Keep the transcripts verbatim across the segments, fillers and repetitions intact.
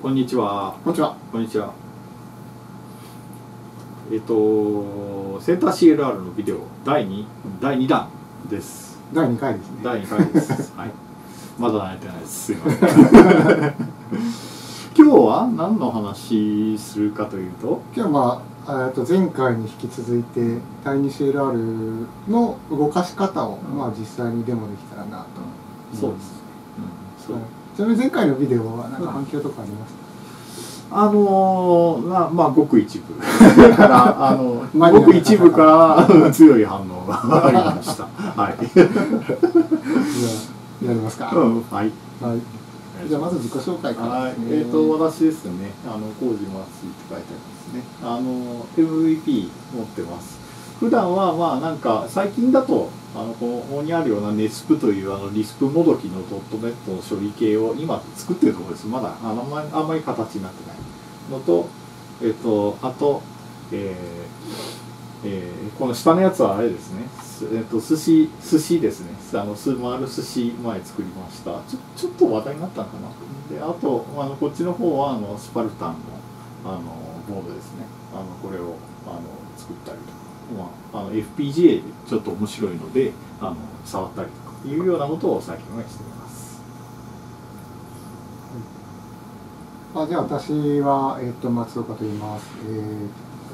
こんにちは。 こんにちは。 こんにちは。えっとセンター シーエルアール のビデオだいにだいにだんです。 だいにかいですね。 だいにかいです。はい。まだ慣れてないです。すいません。今日は何の話するかというと、 今日はまあ、えっと前回に引き続いてだいに シーエルアール の動かし方を、うん、まあ実際にデモできたらなと、 うん、そうです。 うん、そう。ちなみに前回のビデオは何か反響とかありました？ あのー、まあまあごく一部からあのごく一部から強い反応がありました。はい。 じゃあやりますか。 うん、はい。 はい。じゃあまず自己紹介からですね。 はい、えっ、ー、と私ですね。あの工事松井って書いてありますね。あの エムブイピー 持ってます。普段はまあなんか最近だとあのここにあるようなネスプというあのリスプもどきのドットネットの処理系を今作ってるところです。まだあのあんまりあんまり形になってないのと、えっ、ー、とあと、えーえー、この下のやつはあれですね。えっ、ー、と寿司寿司ですね。あのスマール寿司前作りました。ちょちょっと話題になったのかな。であとあのこっちの方はあのスパルタンのあのボードですね。あのこれをあの作ったりとか。まあ、あの エフピージェー でちょっと面白いのであの触ったりとかいうようなことを最近はしています。 はい、あじゃあ私は、えー、と松岡と言います。え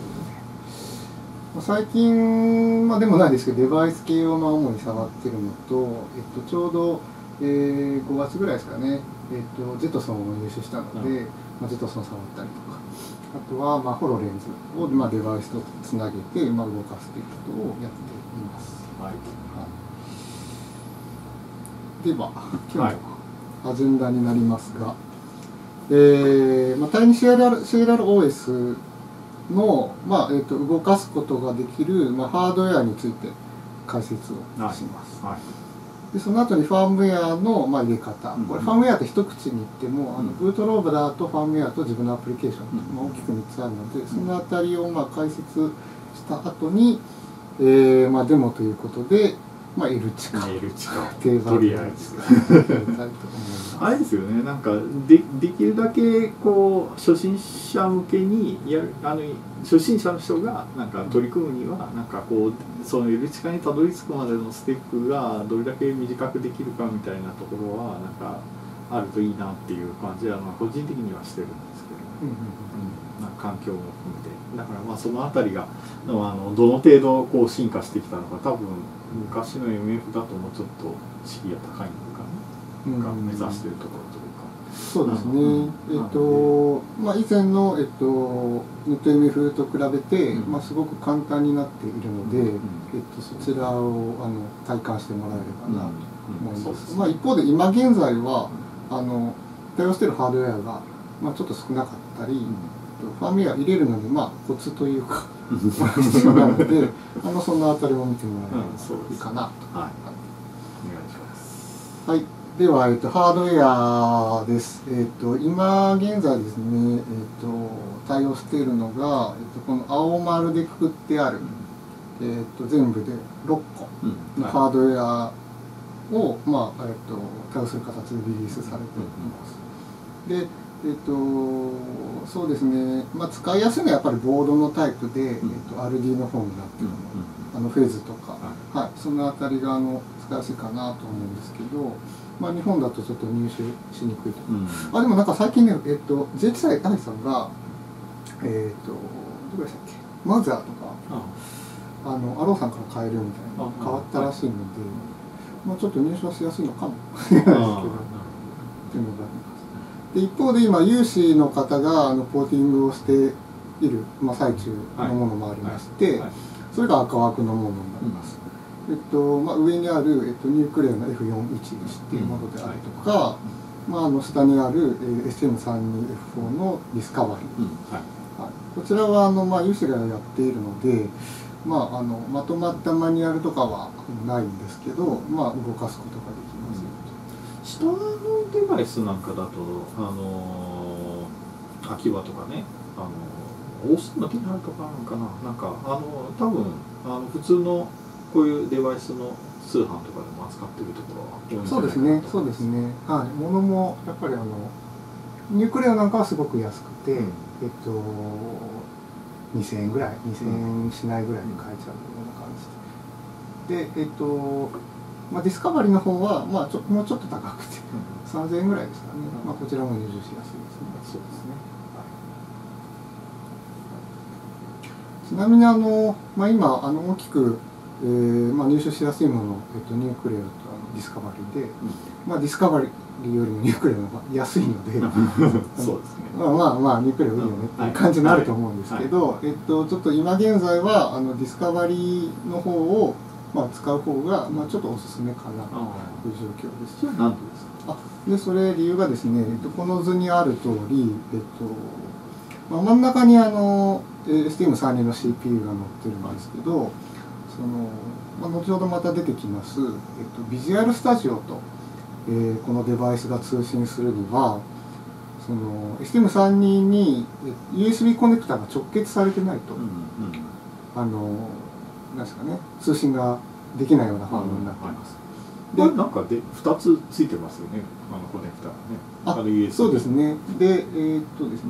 ー、最近、まあ、でもないですけどデバイス系をまあ主に触ってるのと、えー、とちょうど、えー、ごがつぐらいですかね、えー、とジェトソンを入手したので、うんまあ、ジェトソン触ったりとか。あとは、まあ、ホロレンズを、まあ、デバイスとつなげて、まあ、動かすということをやっています。 はいはい、では、今日のアジェンダになりますが、はいえーまあ、第二 シーエルアール シーエルアールオーエス の、まあえー、と動かすことができる、まあ、ハードウェアについて解説をします。はいはいでその後にファームウェアの、まあ、入れ方、これファームウェアって一口に言っても、うん、あのブートローダーとファームウェアと自分のアプリケーション、うんまあ、大きくみっつあるのでそのあたりをまあ解説した後に、えーまあ、デモということで、まあ、L チカ L チカ定番とりあえずあれですよねなんかでできるだけこう初心者向けにやるあの初心者の人がなんか取り組むにはなんかこうその L チカにたどり着くまでのステップがどれだけ短くできるかみたいなところはなんかあるといいなっていう感じはまあ個人的にはしてるんですけど、うんうんうん、なんか環境も含めてだからまあそのあたりがあのどの程度こう進化してきたのか多分昔の エムエフ だともうちょっと敷居が高いのかな、うん、が目指しているところというかそうですね、うん、えっとまあ以前の、えっと、ネット エムエフ と比べて、うんまあ、すごく簡単になっているので、うんえっと、そちらをあの体感してもらえればなと思います。まあ、一方で今現在はあの対応しているハードウェアが、まあ、ちょっと少なかったり、うん、ファームウェア入れるのに、まあ、コツというか必要なのであのそのあたりも見てもらえればいいかなと、うんはい、 お願いします。 はいでは、えっと、ハードウェアです。えっと、今現在ですね、えっと、対応しているのが、えっと、この青丸でくくってある、うん、えっと、全部でろっこのハードウェアを、まあえっと、対応する形でリリースされています。で、えっと、そうですね、まあ、使いやすいのはやっぱりボードのタイプで、うんえっと、アールディー の方になっているの、うん、あのフェーズとか、はいはい、そのあたりがあの使いやすいかなと思うんですけど、まあ、日本だとちょっと入手しにくいと、うん、あでもなんか最近ね、えっと、ジェイティー サイアイさんが、えっと、どこでしたっけ、マザーとか、あのアローさんから買えるみたいな変わったらしいので、まあ、ちょっと入手はしやすいのかもしれないですけど、っていうのがあります。で一方で今、有志の方があのポーティングをしている、まあ、最中のものもありまして、はいはいはい、それが赤枠のものになります。うんえっとまあ、上にある、えっと、ニュークレアの エフよんじゅういち っていうものであるとか、うんはいまあ、あの下にある、えー、エスエムさんじゅうにエフフォー のディスカバリー、うんはいはい、こちらはあの、まあ、有志がやっているので、まあ、あのまとまったマニュアルとかはないんですけど、まあ、動かすことができますよと、 うん、下のデバイスなんかだと、あのー、秋葉とかね、あのー、オースのティナルとかなんかな、なんかあの多分あの普通のこういうデバイスの通販とかでも扱っているところは多いんじゃないかなと思います。 そうですね、そうですね。はい、物もやっぱりあのニュークレオなんかはすごく安くて、 うん、 えっとにせんえんぐらいにせんえんしないぐらいで買えちゃうような感じで、でえっと、まあ、ディスカバリーの方は、まあ、ちょもうちょっと高くて、うん、さんぜんえんぐらいですかね、うん、まあ、こちらも入手しやすいですね。 そうですね。 ちなみにあの、まあ、今あの大きく、えーまあ、入手しやすいもの、えっと、ニュークレオとあのディスカバリーで、うん、まあ、ディスカバリーよりもニュークレオの方が安いのでそうですね。 まあまあまあニュークレオいいよねっていう感じになると思うんですけど、はいはい、えっと、ちょっと今現在はあのディスカバリーの方を、まあ、使う方が、まあ、ちょっとおすすめかなという状況です。 それは何でですか？ あでそれ理由がですね、えっと、この図にある通り、えっとまあ、真ん中にあの エスティーエムさんじゅうに の シーピーユー が載ってるんですけど、その、まあ、後ほどまた出てきます、えっと、ビジュアルスタジオと、えー、このデバイスが通信するには、その エスティーエムさんじゅうに に ユーエスビー コネクタが直結されてないと、うんうん、あのなんですかね、通信ができないようなファームになっています。 うん、はい、でなんかでふたつついてますよね、あのコネクタがね。 ああの ユーエスビー そうですね。で、えー、っとですね。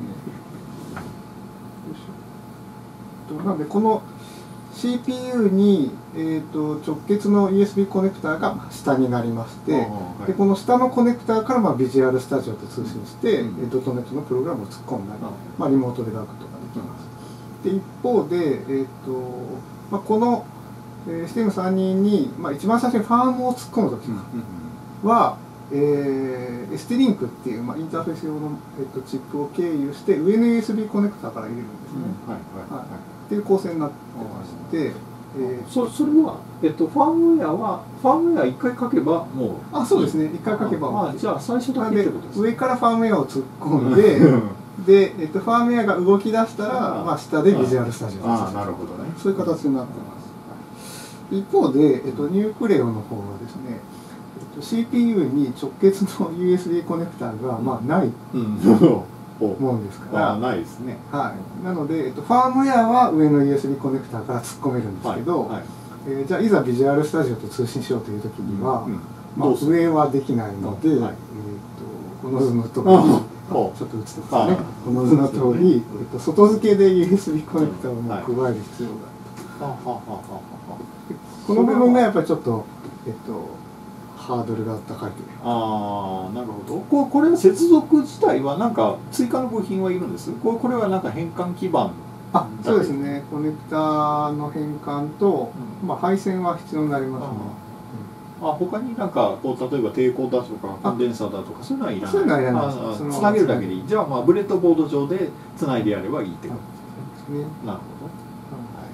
なのでこの シーピーユー に、えー、と直結の ユーエスビー コネクタが下になりまして、はい、でこの下のコネクタからまあビジュアルスタジオと通信して、うん、ドットネットのプログラムを突っ込んだり、うん、まあ、リモートで書くことができます。で一方で、えーとまあ、この エスティーエムさんじゅうに に、まあ、一番最初にファームを突っ込むときは、うんうん、えー、エスティーリンクっていう、まあ、インターフェース用の、えー、とチップを経由して上の ユーエスビー コネクタから入れるんですね。うん、はいはいはい、っていう構成になってまして、 えー、そ, それは、えっと、ファームウェアはファームウェアいっかい書けばもうあそうですねいっかい書けばああじゃあ最初だけってことですね。 上からファームウェアを突っ込んでで、えっと、ファームウェアが動き出したら、まあ、下でビジュアルスタジオああなるほどね、 そういう形になってます。一方で、えっと、ニュークレオの方はですね、えっと、シーピーユー に直結の ユーエスビー コネクタが、まあ、ない、うん、もんですから、 あないですね、 はい、なので、えっと、ファームウェアは上の ユーエスビー コネクタから突っ込めるんですけど、はいはい、えー、じゃあいざビジュアルスタジオと通信しようという時には、うんうん、まあ、上はできないので、はい、えー、とこの図のところにちょっと映ってますね、この図の通り、えー、と外付けで ユーエスビー コネクタをもう加える必要があると。この部分がやっぱりちょっと、えっとハードルが高いという。 ああ、なるほど。ここれは接続自体はなんか追加の部品はいるんです。これこれはなんか変換基板。 あ、そうですね。コネクタの変換と、うん、まあ配線は必要になりますね。 あ、うん、あ他になんかこう例えば抵抗だとかコンデンサーだとかそういうのはいらない。 そういうのはいらないです。つなげるだけでいい。じゃあまあブレッドボード上でつないでやればいいってことですね。なるほど。 はい、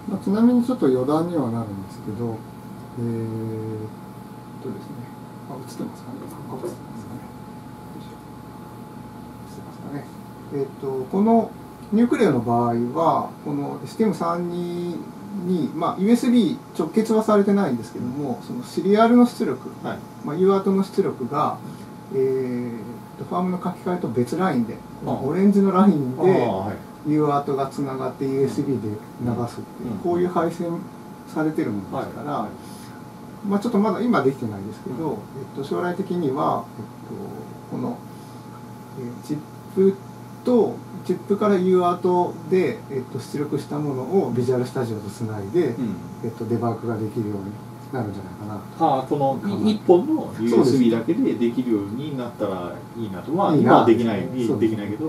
まあ、ちなみにちょっと余談にはなるんですけど、えーそうですね。あ、映ってますかね。あ、映ってますかね。映ってますかね。えっとこのニュークレオの場合はこの エスティーエムさんじゅうに に、まあ、ユーエスビー 直結はされてないんですけども、そのシリアルの出力、はい、まあ、ユーアート の出力が、えー、ファームの書き換えと別ラインで、オレンジのラインで ユーアート がつながって ユーエスビー で流すっていう、こういう配線されてるものですから。はいはい、まあちょっとまだ今できてないですけど、えっと、将来的には、えっと、この、えー、チップとチップから ユーアート で、えっと、出力したものをビジュアルスタジオとつないで、うん、えっと、デバッグができるようになるんじゃないかな。 ああ、このいっぽんの ユーエスビー だけでできるようになったらいいなと。まあ今はできない、できないけどできるようになればいい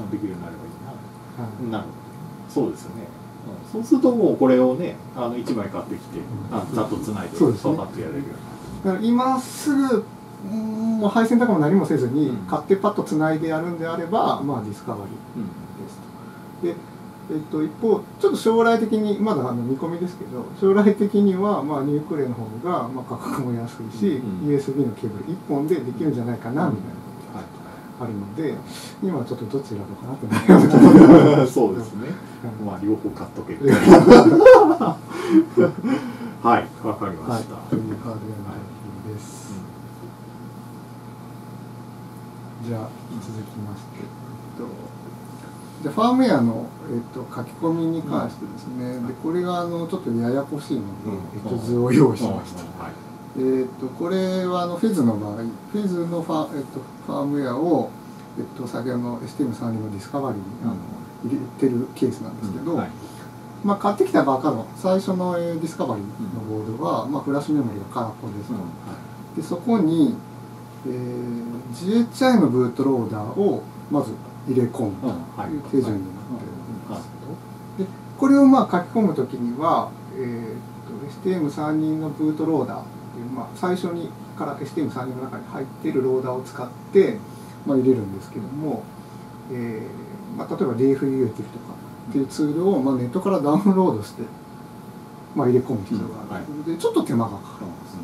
な。なるほど。そうですよね。そうするともうこれをね、あのいちまい買ってきて、あざっとつないでパパッとやれるように。だから今すぐもう配線とかも何もせずに、うん、買ってパッとつないでやるんであれば、まあディスカバリーですと。で、えっと、一方ちょっと将来的にまだあの見込みですけど、将来的にはまあニュークレの方がまあ価格も安いし、うん、ユーエスビー のケーブルいっぽんでできるんじゃないかなみたいなことがあるので、今はちょっとどっち選ぶかなと思います。そうですね。まあ両方買っとける。はい、わかりました。 というハードウェアのです。じゃあ続きまして、えっと、じゃあファームウェアの、えっと、書き込みに関してですね、うん、でこれがあのちょっとややこしいので、うん、えっと、図を用意しました。うん、えっとこれはあのフェズの場合、フェズのファ、えっと、ファームウェアを、 えっと、先ほどの エスティーエムさんじゅうに のディスカバリーにあの入れてるケースなんですけど、はい、まあ、買ってきたばかの最初のディスカバリーのボードは、まあ、フラッシュメモリが空っぽですと、うん、はい、でそこに、えー、ジーエイチアイ のブートローダーをまず入れ込むという手順になっているんですけど、でこれをまあ書き込むときには、えー、と エスティーエムさんじゅうに のブートローダーっていう、まあ、最初にから エスティーエムさんじゅうに の中に入っているローダーを使って、まあ、入れるんですけども、えーまあ、例えば ディーエフユーティフとかっていうツールを、まあ、ネットからダウンロードして、まあ、入れ込む必要があるので、ちょっと手間がかかるんです。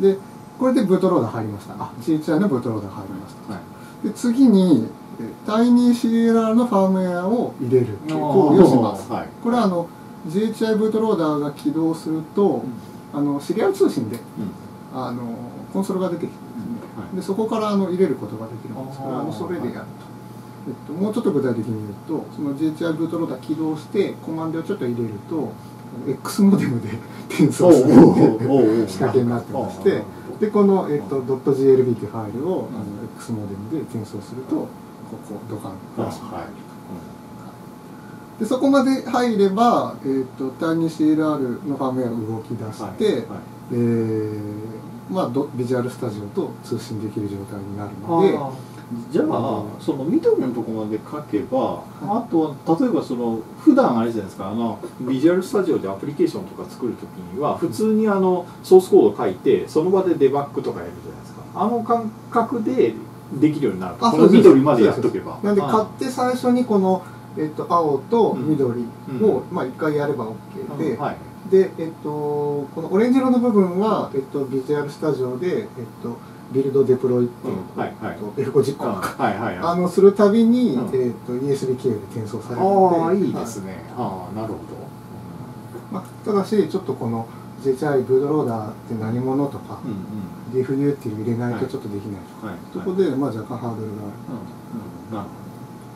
でこれでブートローダー入りました。あ、ジーエイチアイ のブートローダー入りました。はい、で次にタイニー シーエルアール のファームウェアを入れるっていう行為をします。はい、これはあの ジーエイチアイ ブートローダーが起動すると、うん、あのシリアル通信で、うん、あのコンソールが出てきてですね、うん、はい、でそこからあの入れることができるんですから、あのそれでやると、はい、えっと、もうちょっと具体的に言うと、その ジーエイチアイ ブートローダー起動してコマンドをちょっと入れると X モデムで転送する仕掛けになってまして、でこの、えっと、.glb というファイルをあの X モデムで転送するとここドカンフラッシュに入ると。でそこまで入れば、えー、とタイニー シーエルアール のファームウェアが動き出して、はいはい、えーまあ、ビジュアルスタジオと通信できる状態になるので、 じゃあ、うん、その緑のところまで書けば、はい、あとは例えばその普段あれじゃないですか、あのビジュアルスタジオでアプリケーションとか作るときには普通にあのソースコード書いてその場でデバッグとかやるじゃないですか。あの感覚でできるようになると、この緑までやっとけば。 なんで買って最初にこのえっと、青と緑を、まあ、いっかいやれば OK で、うん、はい、で、えっと、このオレンジ色の部分は、えっと、ビジュアルスタジオで、えっと、ビルドデプロイっていう、うん、はいはい、エフご実行とか、はいはいはい、あのするたびに、うん、えっと、ユーエスビー 経由で転送されるので、 ああ、いいですね。はい、ああ、なるほど。 まあ、ただし、ちょっとこの ジェイエイチアイ ブートローダーって何者とか、うんうん、ディーエフユー っていうの入れないとちょっとできないとか、はい、そこで、まあ、若干ハードルがある、うんうん、なるほど。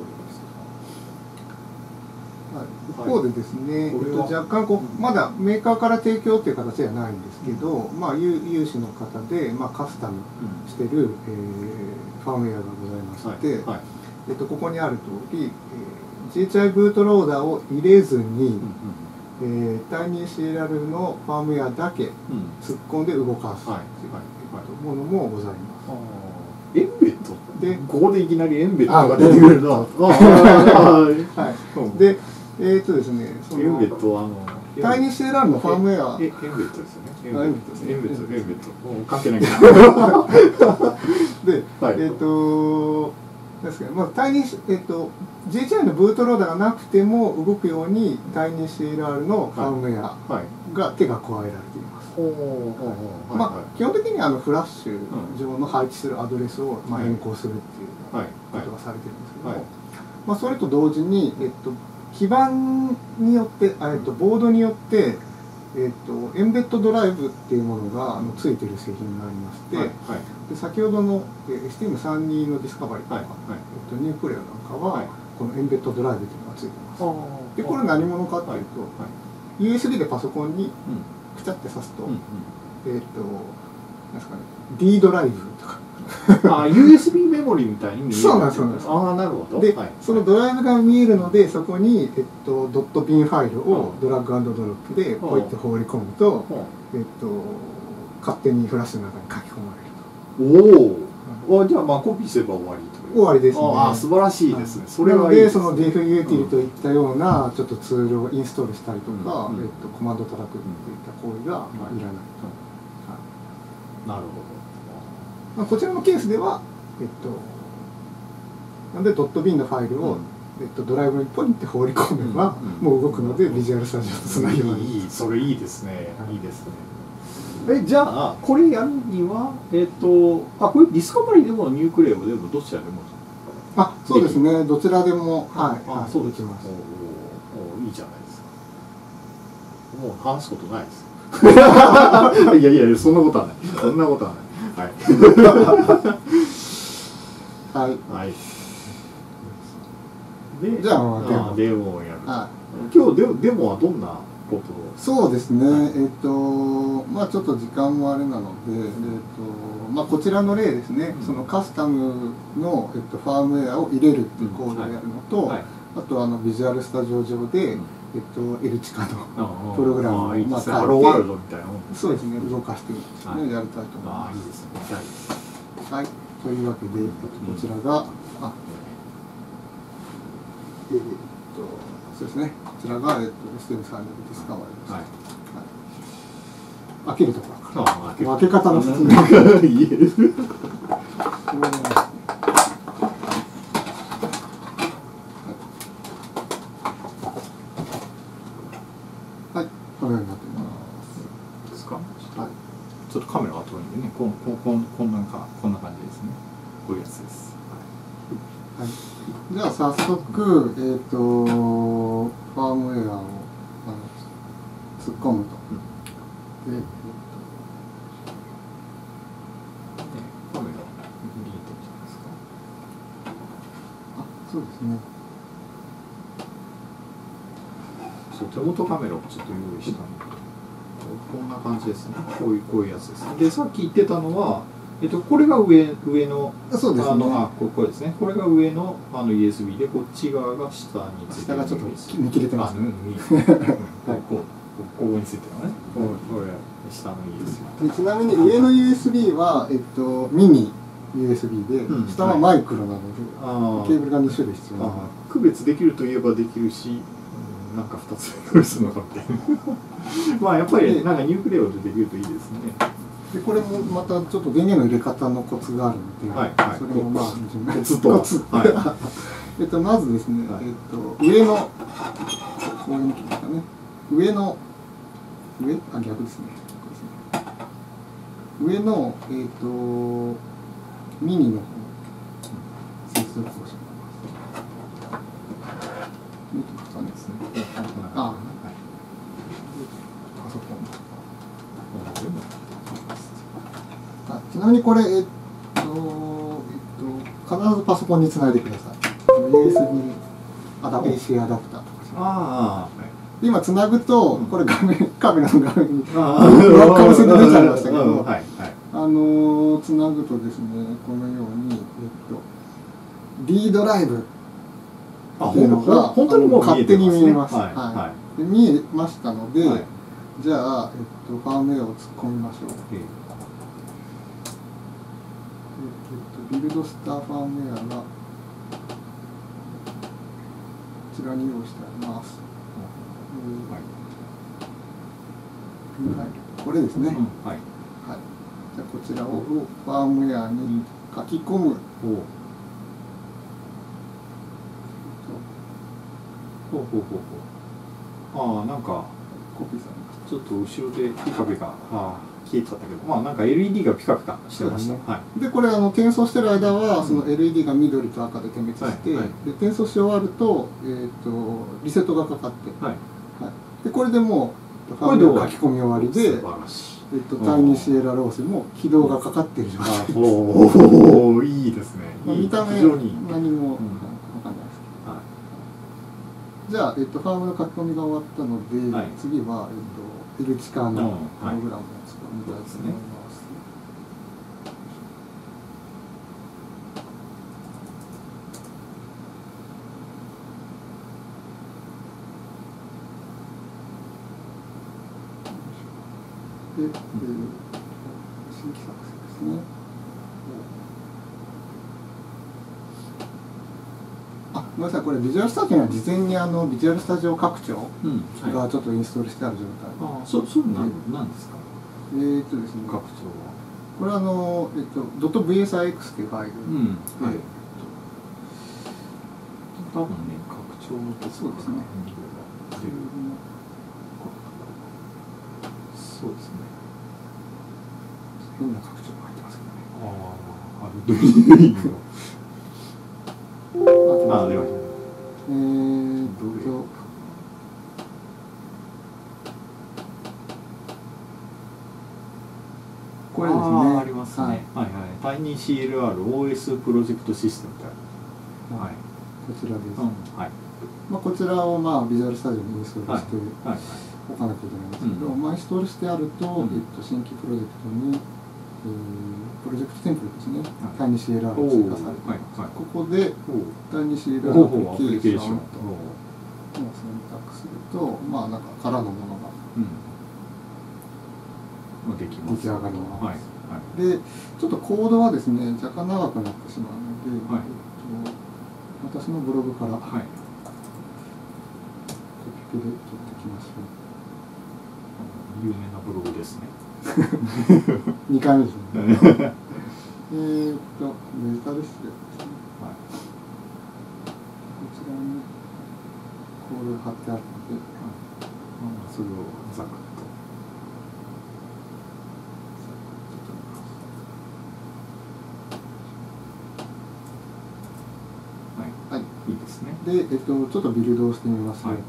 一方でですね、はい、えっと、若干こうまだメーカーから提供という形ではないんですけど、うん、まあ、有, 有志の方で、まあ、カスタムしてる、うん、えー、ファームウェアがございまして、はいはい、えっと、ここにある通り、えー、ジーエイチアイ ブートローダーを入れずに、うん、えー、タイニー シーエルアール のファームウェアだけ突っ込んで動かすというものもございます。 エンベッドでここでいきなりエンベッドが出てくるの。 はい。で、えー、っとですね、 そのエンベッドはあのタイニー シーエルアール のファームウェア、 エンベッドですよね。エンベッドですね。エンベッド、エンベッド。関係ないけど。 で、はい、えー、っとですね、まあタイニーえー、っと ジーエイチアイ のブートローダーがなくても動くようにタイニー シーエルアール のファームウェアが手が加えられています。まあ、基本的にはあのフラッシュ上の配置するアドレスをまあ変更するっていうことがされてるんですけども、まあ、それと同時に、えっと、基板によって、えっと、ボードによって、えっと、エンベッドドライブっていうものがあのついてる製品がありまして、はいはい、で先ほどの エスティーエムさんじゅうに のディスカバリーとか、はいはい、えっと、ニュークレアなんかは、はい、このエンベッドドライブっていうのがついてます。でこれ何者かっていうと、はいはい、ユーエスビー でパソコンにくちゃって挿すと、うんうん、えっとなんですかね、D ドライブとかあ、ユーエスビー メモリみたいに見える。 そうなんです、そうなんです。 ああ、なるほど。 で、 はい、 そのドライブが見えるので、そこに、えっと、ドットビンファイルをドラッグアンドドロップでポイって放り込むと、えっと、勝手にフラッシュの中に書き込まれると。 おお、うん、じゃあまあコピーすれば終わりという。 終わりですね。 ああ、素晴らしいですね。 それはいいですね。なので、その ディーエフユーティルといったようなちょっとツールをインストールしたりとか、うんうん、えっと、コマンド叩くといった行為が、まあ、いらないと。 なるほど。 まあ、こちらのケースでは、えっと、なんでドットビンのファイルを、うん、えっと、ドライブにポインって放り込めば、うん、もう動くので、うん、ビジュアルスタジオとつなぎます。 いい、それいいですね。はい、いいですね。え、じゃあ、これやるには、えっと、あ、これディスカバリーでもニュークレアでもどちらでも。 あ、そうですね。どちらでも、はい、 あ、そうできます。おお、いいじゃないですか。もう話すことないです。いやいや、そんなことはない。そんなことはない。はい。 はい。 はい。 で、じゃあ、 デモをやる。はい、今日デモ、デモはどんなことを。 そうですね、 はい、 えっとまあちょっと時間もあれなので、えっとまあ、こちらの例ですね、うん、そのカスタムの、えっと、ファームウェアを入れるっていうコードをやるのと、うんはい、あとあのビジュアルスタジオ上で、うんえっと、エルチカのプログラムをまあハローワールドみたいなもんそうですね、動かしてみて、ね、やりたいと思います。 ああ、いいですね。 はい、というわけで、えっと、こちらが、あえっと、そうですね、こちらが、えっと、エステムさんにディスカバリーです。はい、開けるところから。開け方の説明が言える。 ちょっとカメラが遠いんでね、こんこんこんこんなんかこんな感じですね。こういうやつです。 はい。はい、じゃあ早速えっ、ー、とファームウェアをあの突っ込むと。うん、で、えっ、ー、とカメラリートじゃないですか。 あ、そうですね。 そう手元カメラをちょっと用意したんで。こんな感じですね。こういうこういうやつです。で、さっき言ってたのは、えっとこれが上上のそうですね。 あのあここれですね。これが上のあの ユーエスビー でこっち側が下についてる。 下がちょっと見切れてますね。 うん、いい。こうここについてるのね。これ下の ユーエスビー。 でちなみに上の ユーエスビー はえっとミニ ユーエスビー で、うん、下はマイクロなので、はい、ケーブルがに種類必要なので。 区別できるといえばできるし。なんかふたつ用意するのかみたいなまあやっぱりなんかニュークレオでできるといいですね。 でこれもまたちょっと電源の入れ方のコツがあるので、 はいはい、 それもまあコツとは、はい、 えっとまずですね、はい、えっと上のこういうのですかね、上の上あ逆ですね、上のえっとミニの接続をします。ああ、はい、パソコン。あ、ちなみにこれえっと、えっと、必ずパソコンにつないでください。ユーエスビー アダプ エーシー アダプターとか。 ああ、はい、 今つなぐと、これ画面カメラの画面に輪っかの線で出ちゃいましたけど、はいはい、あのつなぐとですね、このようにえっと D ドライブっていうのが本当にもう勝手に見えます。 はいはいはい、で見えましたので、はい、じゃあ、えっと、ファームウェアを突っ込みましょう。えっと、ビルドスターファームウェアがこちらに用意してあります。はい、これですね。うん、はい。はい。じゃあこちらをファームウェアに書き込む。 ほうほうほうほう。ああ、なんかコピーされました。ちょっと後ろでピカピカああ消えちゃったけど、まあなんか エルイーディー がピカピカしてました。ね、はい。 でこれあの転送してる間はその エルイーディー が緑と赤で点滅して、はいはい、で転送し終わるとえっ、ー、とリセットがかかって、はいはい、でこれでもうファームウェア書き込み終わりで、 素晴らしい。 えっとタイニーシエラロースも起動がかかっている状態です。 おおいいですね。 まあ、見た目何も、うん、分かんないですけど。はい、じゃあ、えっと、ファームの書き込みが終わったので、はい、次は、えっと、エルチカのプログラムを作りたいと思います。で、えー、新規作成ですね。あ、ごめんなさい、これビジュアルスタジオには事前にあのビジュアルスタジオ拡張がちょっとインストールしてある状態。 ああ、そう、そうなんですか。 えー、っとですね。 拡張は。 これはあのえっとドット ブイエスアイエックス っていうファイル。うん。はい。 多分ね、拡張のそうですね。 そうですね。 変な拡張が入ってますけどね。 ああ、あるどういうの。ああ、では。 えーっと。これですね。 あ, ありますね。はい、はいはい。タイニー シーエルアール オーエス プロジェクトシステムってある。はい。 こちらです。 うん、はい。 まあこちらをまあビジュアルスタジオにインストールして、はいはいはい、 置かなきゃいけないんですけど、うん、まあ、インストールしてあると、うん、えっと、新規プロジェクトに、えー、プロジェクトテンプレですね、タイニシーエルアール が追加されてます、はいはい、ここでタイニシーエルアール アプリケーションと選択すると、まあなんか空のものが、 うん、できます。 出来上がります、 はいはい、 でちょっとコードはですね若干長くなってしまうので、はい、えっと、私のブログから、はい、コピペで取ってきましょう。有名なブログですね。 にかいめですね。えーっとデジタルシステムですね、はい、こちらにコードが貼ってあるので、はい、 それをざくっとはい、はい、いいですね。 で、えっと、ちょっとビルドをしてみますね。はい、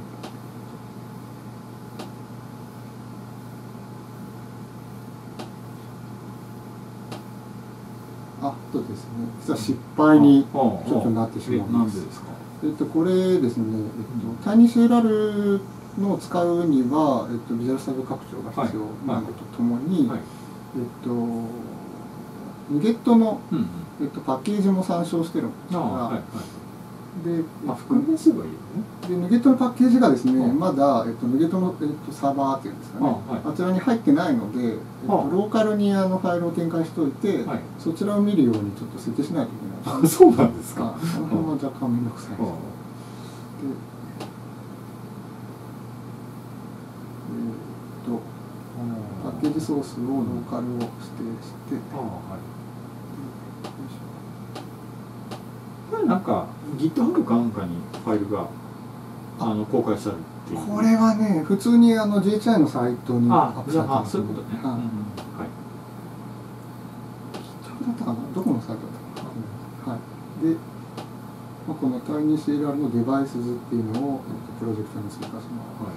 あとですね、実は失敗にちょっとなってしまうんです。 なんでですか？ えっと、これですね、えっと、タイニシーエルアール のを使うには、えっと、ビジュアルスタジオ拡張が必要なのとともに、はいはい、えっと、ヌゲットの、うんうん、えっと、パッケージも参照してるんですが、はいはい、で、 あ、復元すればいいよね。 で、ヌゲットのパッケージがですね、うん、まだ、えっと、ヌゲットの、えっと、サーバーっていうんですかね、あ、はい、あちらに入ってないので、えっと、ローカルにあのファイルを展開しておいて、はい、そちらを見るようにちょっと設定しないといけない。 あ、そうなんですか。 その辺は若干めんどくさいです。で、えー、っと、パッケージソースをローカルを指定して、あ、はい、 これなんか GitHub かなんかにファイルがあの公開されるっていう。 これはね、普通にあの ジェイエイチアイ のサイトにアップされてます。あ、そういうことね。はい。 GitHub だったかな、どこのサイトだったかな。はい。で、まあ、この タイニシーエルアール のデバイスズっていうのをプロジェクトに追加します。はい。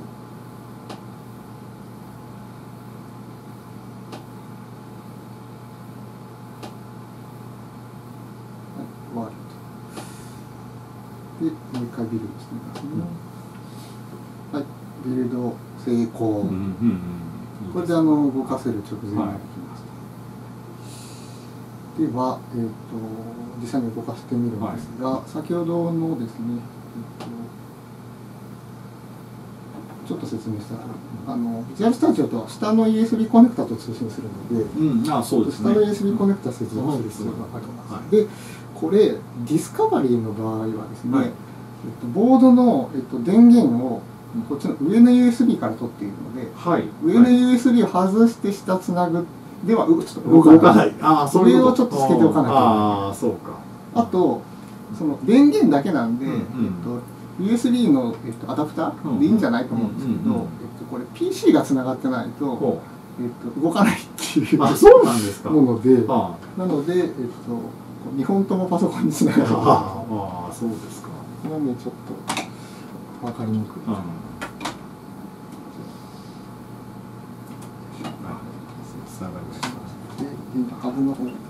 で、もう一回ビルドしてみますね。うん、はい、ビルド成功。うんうんうん、これであの動かせる直前になってきます。はい、では、えーと、実際に動かしてみるんですが、はい、先ほどのですね、えーと、ちょっと説明したとおり、あのビジュアルスタジオとは下の ユーエスビー コネクタと通信するので、 うん、あ、そうですね、 下の ユーエスビー コネクタ接続する必要があります。で、これディスカバリーの場合はですね、はい、えっと、ボードの、えっと、電源をこっちの上の ユーエスビー から取っているので、はい、上の ユーエスビー を外して下つなぐではちょっと動かない。あ、そういうこと。上をちょっとつけておかなきゃいけない。ああ、そうか。あとその電源だけなんで、うんうん、えっと、ユーエスビー の、えっと、アダプターでいいんじゃないと思うんですけど、えっと、これ ピーシー がつながってないと、えっと、動かないっていう。 あ、そうなんですか。 もので、なので、えっと、にほんともパソコンにつながる。 ああ、そうですか。 なのでちょっと分かりにくい。うん、 つながりました。 で、ハブの方。うん、はい、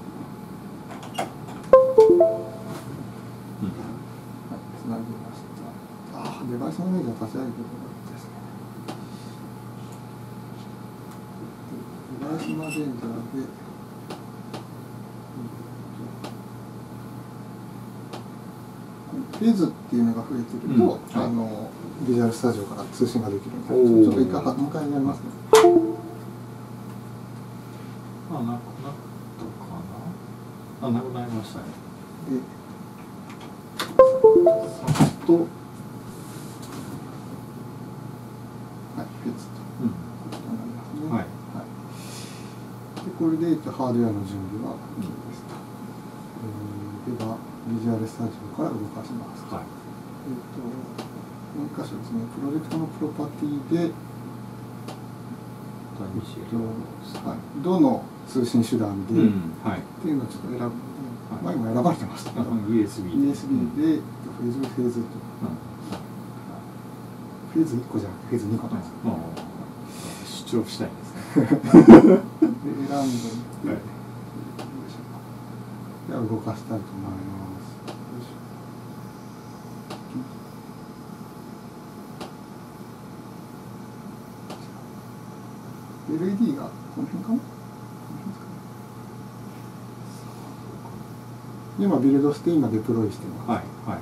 つなぎました。ああ、デバイスマネージャー立ち上げてるのですね。デバイスマネージャーで。フェーズっていうのが増えてると、うん、あのビジュアルスタジオから通信ができるので、ちょっと一回もう一回やりますね。 あ、なくなったかな。あ、なくなりましたね。で、さっと、はい、 フェーズと、うん、こちらになりますね。はい。はい、で、これで、えっと、ハードウェアの準備は OK ですと。えー、ではビジュアルスタジオから動かします。はい、えっと、もう一箇所ですね、プロジェクトのプロパティで、えっとはい、どの通信手段で、うん、はい、っていうのをちょっと選ぶので、はい、まあ今選ばれてましたけど、 ユーエスビー で、 ユーエスビー で、フェーズ、フェーズと、うん、フェーズいっこじゃなくて、フェーズにこなんですよ、 うん、主張したいんですね。で、 選んで、はい、では動かしたいと思います。 エルイーディー がこの辺かな。今ビルドして今デプロイしてます。 はいはい。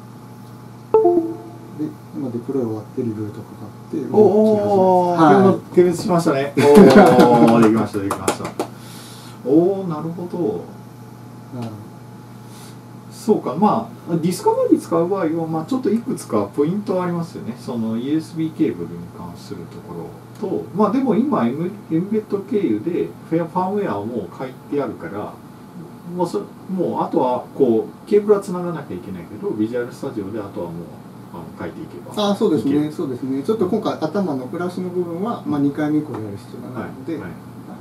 で今デプロイ終わってリブートかかっておお、 はい、 点滅しましたね。おお、できましたできました。おお、なるほど。 うん、そうか、まあディスカバリー使う場合は、まあ、ちょっといくつかポイントありますよね。その ユーエスビー ケーブルに関するところと、まあでも今 エム エムベッド経由でフェアファームウェアをもう書いてあるから、もうそもうあとはこうケーブルはつながなきゃいけないけど、ビジュアルスタジオであとはもうあの書いていけば。 あ、そうですね、そうですね。ちょっと今回頭のフラッシュの部分は、まあ、にかいめ以降やる必要がないので、はいはい、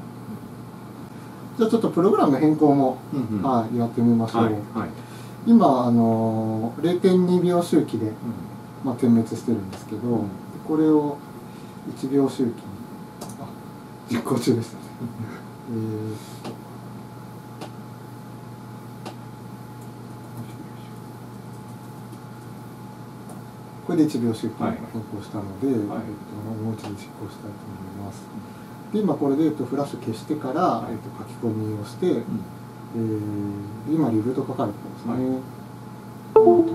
じゃあちょっとプログラム変更も、うんうん、はい、やってみましょう。はいはい、今あの れいてんにびょう周期で、うん、まあ、点滅してるんですけど、うん、これをいちびょう周期にあ実行中でしたね。えーこれでいちびょう周期に変更したので、はい、えっと、もう一度実行したいと思います。で今これで、えっと、フラッシュ消してから、はい、えっと、書き込みをして、うん、えー、今リブートかかるところですね。はい、止まってます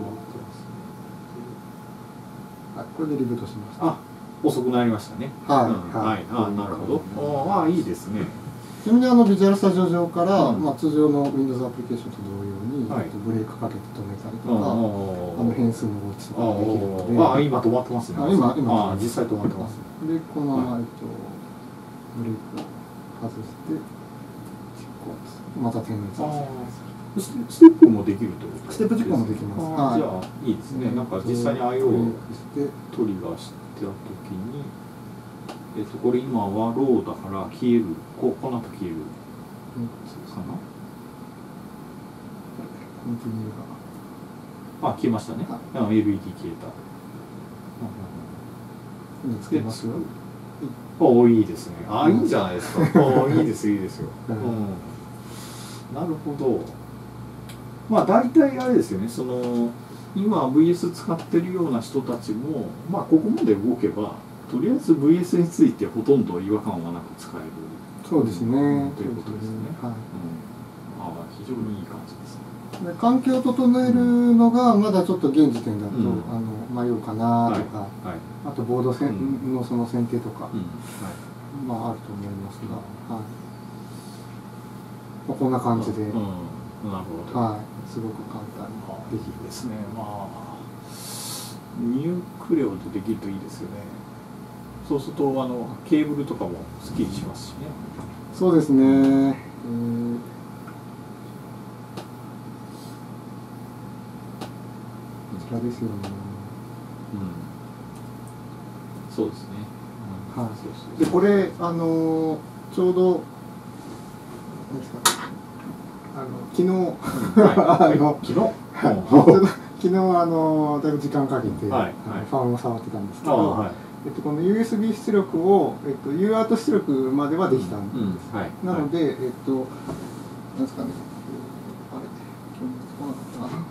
。はい、これでリブートしました。 あ、遅くなりましたね。 はい、 うん、はい、はい、あ、なるほど。ああ、いいですね。 ちなみにあのビジュアルスタジオ上から、うん、まあ、通常の Windows アプリケーションと同様に、はい、ブレークかけて止めたりとか、あの変数の落ちとかできるので、 ああ、今止まってますね。 あ、今今あ、実際止まってます。 でこのまま、はい、えっと、ブレークを外して実行です。また点滅させる。ステップもできるということですか。 ステップ実行もできます。 じゃあいいですね。なんか実際に アイオー をトリガーしてた時に。えっと、これ今はローだから消える、こうこの後消えるかな、 コンティニューがあ、消えましたね。エルイーディー 消えた。 今つけますよ。 おお、いいですね。あ、いいんじゃないですか。おお、いいですいいですよ、うん、なるほど。まあ大体あれですよね、その今 ブイエス 使ってるような人たちも、まあここまで動けばとりあえず ブイエス についてほとんど違和感はなく使える。 そうですね。 ということですね。はい。うん、ああ、非常にいい感じですね。 で環境を整えるのがまだちょっと現時点だと、うん、あの迷うかなとか、はいはい、あとボードせん、うん、のその選定とか、うん、はい、まああると思いますが、はい。まあ、こんな感じで、うん、なるほど。 はい、すごく簡単にできるですね。まあニュークレオでできるといいですよね。そうするとあのケーブルとかもスッキリしますしね。 そうですね。えー、こちらですよね。 うん。そうですね。 うん、はい。そうそうそう。でこれあのちょうど何ですか、あの昨日、はい、あの昨日、はい、昨日あのだいぶ時間かけて、はいはい、ファンを触ってたんですけど。はい、えっと、この ユーエスビー 出力を、えっと、ユーアート出力まではできたんです。うんうん、はい、なので、はい、えっと、なんですかね、あれ、今日来なかったな。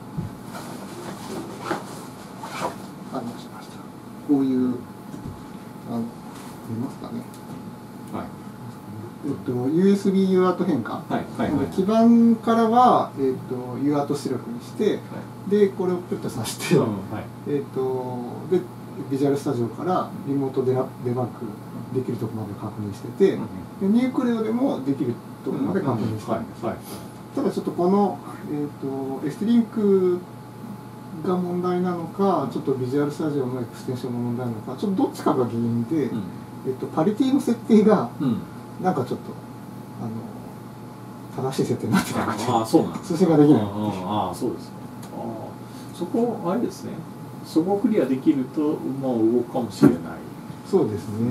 ありました。こういう、あの、見ますかね。はい。えっと、ユーエスビー ユーアート変換。はいはいはい、基板からは、えっと、ユーアート出力にして、はい、で、これをプッとさして、うん、はい、えっと、で、ビジュアルスタジオからリモートデラデバッグできるところまで確認してて、うん、でニュークレオでもできるところまで確認してるんです。ただちょっとこの、えーと、エスリンクが問題なのか、ちょっとビジュアルスタジオのエクステンションの問題なのか、ちょっとどっちかが原因で、うん、えーと、パリティの設定がなんかちょっと、あの正しい設定になってなくて、 あ、そうなんです、 通信ができない。 ああ、そうですね。あ、そこあれですね。そこをクリアできるともう動くかもしれない。 そうですね。そうですね。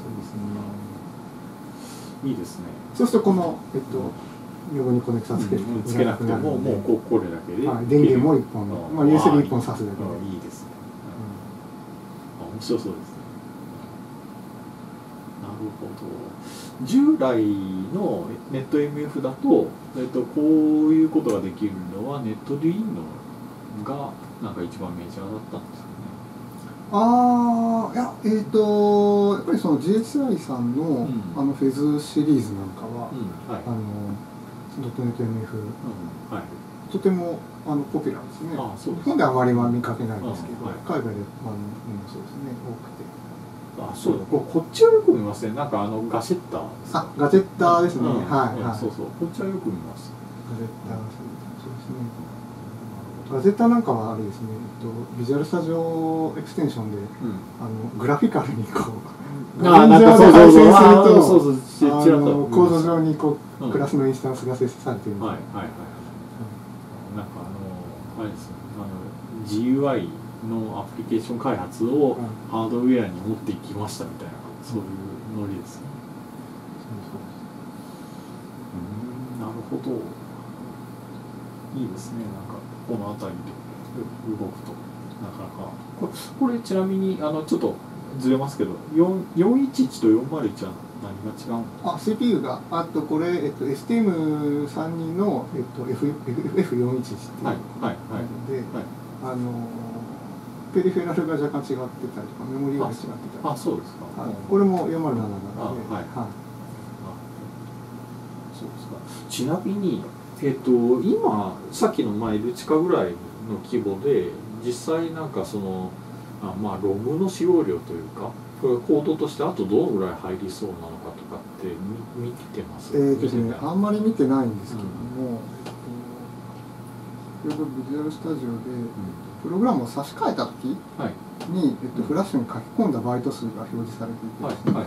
いいですね。 そうするとこのえっと横にコネクタつける、 つけなくてももうここれだけで、 はい、電源も一本の、まあ ユーエスビー 一本挿すだけで。 いいですね。うん、あ、面白そうですね。なるほど。従来のネット エムエフ だと、えっとこういうことができるのはネットリーノがなんか一番メジャーだったんですかね。 ああいやえっ、ー、とやっぱりその ジーエイチアイ さんの、うん、あのフェズシリーズなんかは、うんはい、あのドットネットエムエフ、うんはい、とてもあのポピュラーですね。ああそうです。日本ではあまりは見かけないんですけど、はい、海外であの、うん、そうですね多くて。 あそうだここっちはよく見ますね。なんかあのガシェッターですか。 あガジェッターですね。うん、はい、はい、 そうそうこっちはよく見ます。 ガジェッターそうですね。ガジェッターなんかはあれですね、えっと、ビジュアルスタジオエクステンションで、うん、あのグラフィカルにこうあなんかそうそうそうそうそうそうそうコード上にこう、うん、クラスのインスタンスが設置されている。はいはいはい。 うん、なんかあのあれですねあの ジーユーアイ のアプリケーション開発をハードウェアに持っていきましたみたいなそういうノリですね。うん、なるほど。いいですね。なんかこの辺りで動くとなかなかこれ、これちなみにあのちょっとずれますけどよんいちいちとよんまるいちは何が違うの？ あ シーピーユー があとこれ、えっと、エスティーエムさんじゅうに の、えっと、F エフよんいちいち っていうので、はいはいはい、あのペリフェラルが若干違ってたりとかメモリーが違ってたりとかあそうですか、 はい、これもよんまるなななので、はいはい、 そうですか。ちなみにえっと今さっきのまあ L 地下ぐらいの規模で実際なんかそのあまあロムの使用量というかこれコードとしてあとどのぐらい入りそうなのかとかって見見てます？ えーですね、あんまり見てないんですけども、うん、えっとビジュアルスタジオで、うん、プログラムを差し替えた時に、はいえっと、フラッシュに書き込んだバイト数が表示されていてですね、はいはいはい、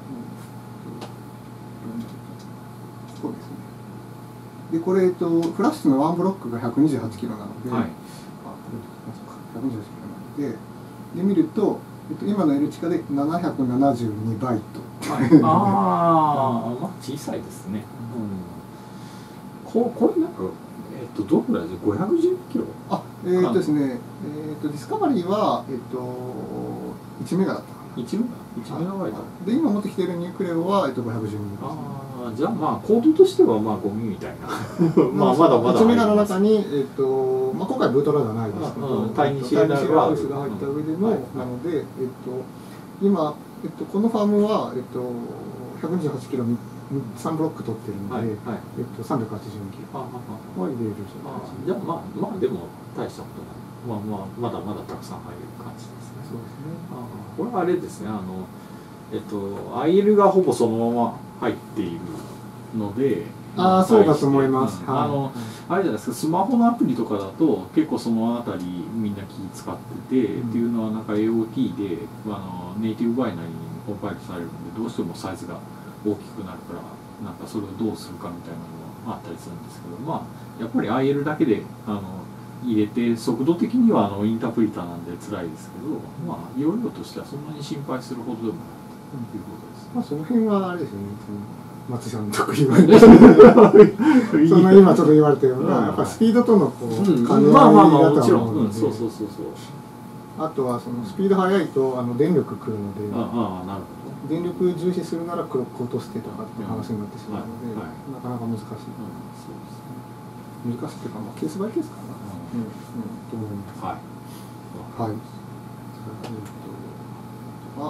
ここですね。でこれ、えっと、フラッシュのワンブロックが ひゃくにじゅうはちキロなので、はい、あこれひゃくにじゅうはちキロなのでで見ると、えっと、今の L 地下でななひゃくななじゅうにバイト、はい、 ああまあ小さいですね、うん、こ, これなんか、えっと、どのぐらいですかごひゃくじゅうキロあえー、っとですね、えー、っとディスカバリーは、えっと、いちメガだったかないちメガ? いちメガバイトで今持ってきているニュークレオは、えっと、ごひゃくじゅうにです、ね、 あじゃあまあコードとしてはまあゴミみたいなまあまだまだいちメガの中に、えっとまあ、今回ブートラーじゃないですけどタイニーシェラーが入った上での、はい、なので、えっと、今、えっと、このファームは、えっと、ひゃくにじゅうはちキロさんブロック取ってるので、はいはいえっと、さんびゃくはちじゅうにキロは入れるじゃないですか。 じゃあまあまあでも大したことない、まあまあ、まだまだたくさん入れる感じですね。 そうですね。 あこれはあれですねあのえっと アイエル がほぼそのまま入っているのでああそうだと思います、 うん、あの、うん、あれじゃないですかスマホのアプリとかだと結構そのあたりみんな気使ってて、うん、っていうのはなんか エーオーティー であのネイティブバイナリーにコンパイルされるのでどうしてもサイズが大きくなるからなんかそれをどうするかみたいなのがあったりするんですけどまあやっぱり アイエル だけであの入れて速度的にはあのインタープリターなんで辛いですけどまあ容量としてはそんなに心配するほどでもないということです、 まあその辺はあれですよね松さんの得意なそんな今ちょっと言われたような、うん、やっぱスピードとのこう兼ね合いだと思うので、うん、そうそうそうそうあとはそのスピード速いとあの電力食うので、ああなるほど電力重視するならクロック落としてとかっていう話になってしまうので、うんはいはい、なかなか難しい、うん、そうですね難しいっていうか、まあ、ケースバイケースかな、うんうん、と思います。はい。はい。えっと、あ。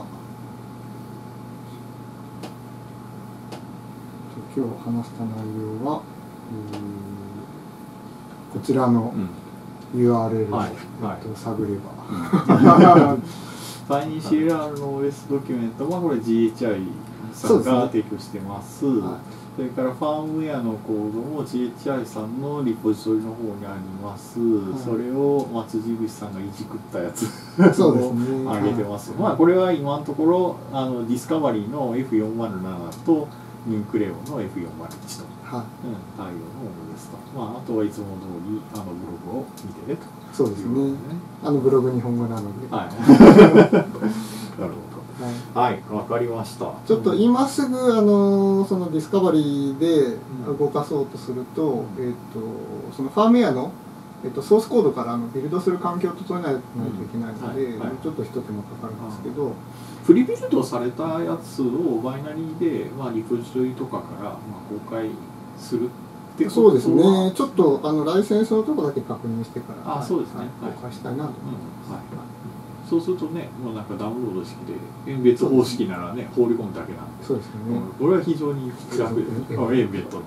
今日話した内容は、こちらの ユーアールエル を、うんはいはいえっと、探れば。 タイニーシーエルアール の オーエス ドキュメントはこれ ジーエイチアイ さんが提供してます。それからファームウェアのコードも ジーエイチアイ さんのリポジトリの方にあります、はい、それを松口さんがいじくったやつを上げてます、はい、まあこれは今のところあのディスカバリーの エフよんまるなな とニュークレオンの エフよんまるいち と、はいうん、対応のものですと、まあ、あとはいつも通りあのブログを見てねとそうですね、ねあのブログ日本語なのではいなるほどはい、わ、はい、かりました。 ちょっと今すぐあのそのディスカバリーで動かそうとすると、うん、えっ、とそのファームウェアのえっとソースコードからあのビルドする環境を整えないといけないので、うんはいはい、ちょっと一手間かかるんですけど、 プリビルドされたやつをバイナリーでまあリポジトリとかからまあ公開するってことはそうですね。ちょっとあのライセンスのところだけ確認してから、 あ、そうですね。 はい、公開したいなと思います。うんはいそうするとね、もうなんかダウンロード式で円別方式ならね放り込むだけなんで、 そうですよね、 うん、これは非常に楽です。あ、円別と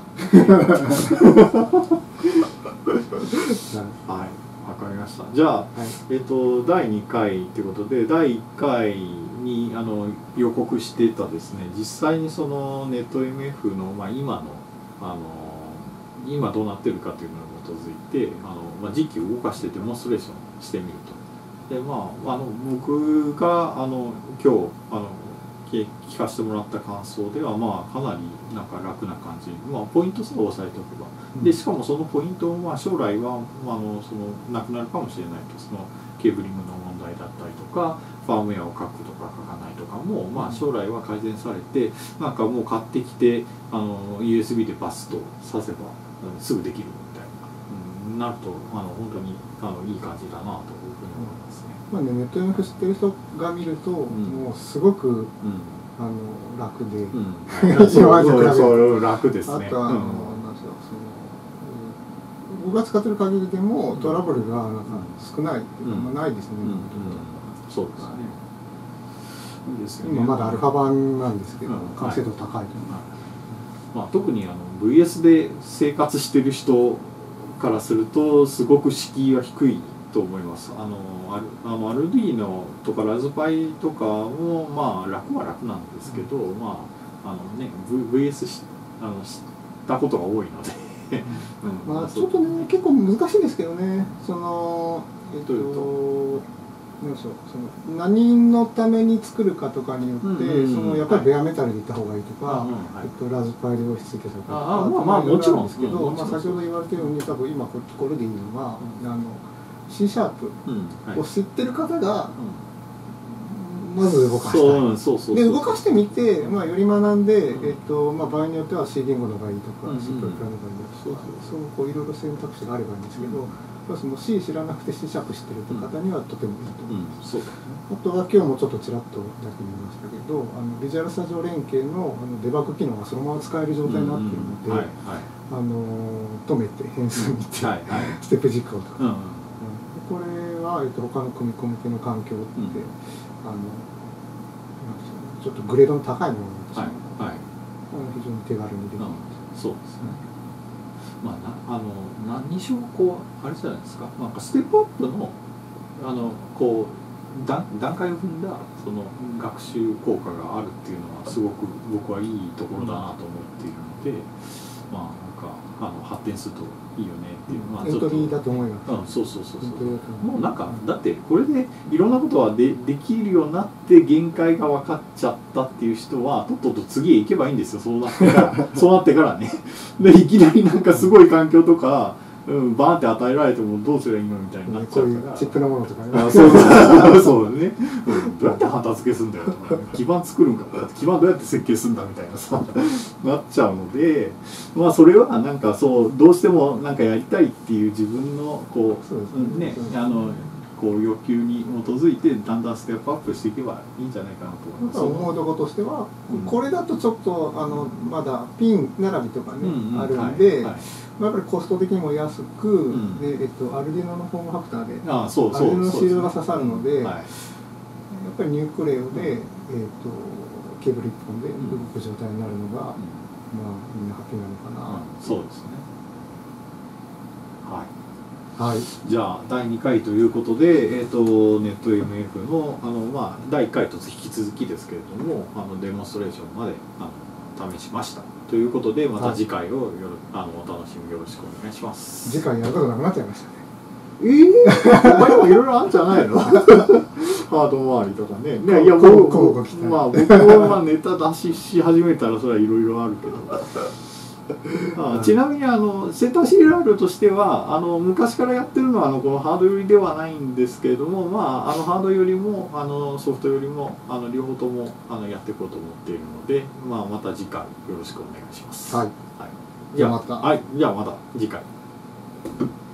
はい、わかりました。じゃあ、はい、えっとだいにかいということで、だいいっかいにあの予告していたですね、実際にそのネット エムエフ の、まあ、今のあの今どうなってるかというのに基づいて、あの、まあ、実機を動かしてデモンストレーションしてみると。でまあ、あの僕があの今日あの聞かせてもらった感想では、まあ、かなりなんか楽な感じ、まあ、ポイントさえ押さえておけば、でしかもそのポイントを、まあ、将来は、まあ、あのそのなくなるかもしれないと、そのケーブリングの問題だったりとかファームウェアを書くとか書かないとかも、まあ、将来は改善されて、なんかもう買ってきてあの ユーエスビー でバスとさせばすぐできるみたいな、うん、なるとあの本当にあのいい感じだなというふうに思いますね。 まあね、ネットエムエフ知ってる人が見ると、うん、もうすごく、うん、あの楽で、うん、 そう楽ですね。 あとあの、うん、なんでしょう、その僕が使ってる限りでもトラブルがなんか少ないっていうか、まあ、ないですね。 そうですね。いいですよね。 今まだアルファ版なんですけど、完成度高いと思います。 まあ特にあの ブイエス で生活してる人からするとすごく敷居は低いと思います。あのアルあの アールディー のとかラズパイとかもまあ楽は楽なんですけど、うん、まああのね ブイエス しあの知ったことが多いので、 うん、まあちょっとね結構難しいんですけどね。そのえっとなんでしょう、その何のために作るかとかによって、うん、そのやっぱりベアメタルでいった方がいいとか、はい、えっと、ラズパイで押し付けとか、 ああまあまあもちろんですけど、うん、まあ、先ほど言われたように多分今これでいいのは、うん、あの C シャープを知ってる方が、うん、まず動かしたい。で動かしてみて、まあ、より学んで、えっとまあ、場合によっては C 言語のがいいとか、うん、C プラのがいいとか、そうこういろいろ選択肢があればいいんですけど。その C 知らなくて C シャープ知ってる方にはとてもいいと思います。あとは今日もちょっとちらっとだけ見ましたけど、あのビジュアルスタジオ連携のあのデバッグ機能がそのまま使える状態になっているので、あの止めて変数見て、はいはい、ステップ実行とか、うんうん、これは、えっと、他の組み込み手の環境って、うん、あのちょっとグレードの高いものになってしまうので、はいはい、非常に手軽にできる、うん、 そうですね。まあ、なあの何にしろこうあれじゃないですか、なんかステップアップのあのこう段段階を踏んだその学習効果があるっていうのはすごく僕はいいところだなと思っているので、まあなんかあの発展するといいよねっていう、まあエントリーだと思います。 うん、そうそうそうそう。もうなんかだってこれでいろんなことはでできるようになって限界が分かっちゃったっていう人はとっとと次へ行けばいいんですよ。そうなってからそうなってからね。でいきなりなんかすごい環境とか、うん、バーンって与えられてもどうすればいいのみたいになっちゃうから。こういうチップのものとかね。 あ、そうそうそうね。どうやって旗付けするんだよとか、ね、基盤作るんか基盤どうやって設計するんだみたいなさなっちゃうので、まあそれはなんかそうどうしてもなんかやりたいっていう自分のこうねあのこう欲求に基づいてだんだんステップアップしていけばいいんじゃないかなと思います。 思うところとしては、うん、これだとちょっとあのまだピン並びとかね、うんうん、あるんで、はいはい、やっぱりコスト的にも安く、うん、でえっとアルディノのフォームファクターでああそうそうアルディノのシールドが刺さるので、はい、やっぱりニュークレオで、うん、えっとケーブルいっぽんで動く状態になるのが、うん、まあみんなハッピーなのかな、 うん、そうですね。はい。 はい、 じゃあだいにかいということで、えー、とネット エムエフ の, あの、まあ、だいいっかいと引き続きですけれどもあのデモンストレーションまであの試しましたということでまた次回をよろ、はい、あのお楽しみよろしくお願いします。 次回やることなくなっちゃいましたね。 えー、他にもいろいろあるんじゃないのハード周りとかね。ねいや僕まあ僕はまあネタ出しし始めたらそれはいろいろあるけどあちなみにあのセンター シーエルアール としてはあの昔からやってるのはあのこのハード寄りではないんですけれども、まあ、あのハードよりもあのソフトよりもあの両方ともあのやっていこうと思っているので、まあ、また次回よろしくお願いします。 はい、 はい、じゃあまた、はい、じゃあまた次回。